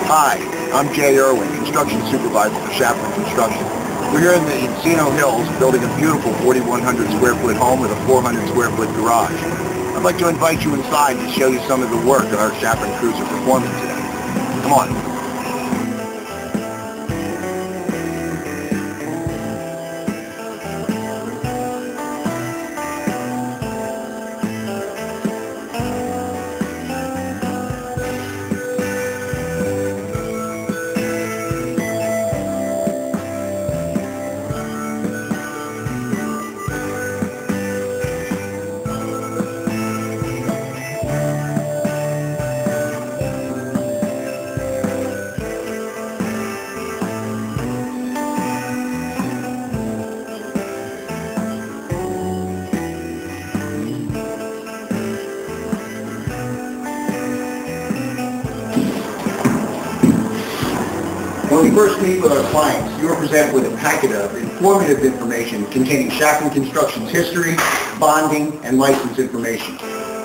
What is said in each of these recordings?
Hi, I'm Jay Irwin, Construction Supervisor for Shafran Construction. We're here in the Encino Hills building a beautiful 4,100 square foot home with a 400 square foot garage. I'd like to invite you inside to show you some of the work that our Shafran crews are performing today. Come on. When we first meet with our clients, you are presented with a packet of informative information containing Shafran Construction's history, bonding, and license information.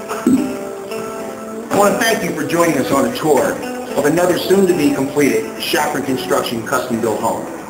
I want to thank you for joining us on a tour of another soon-to-be completed Shafran Construction custom-built home.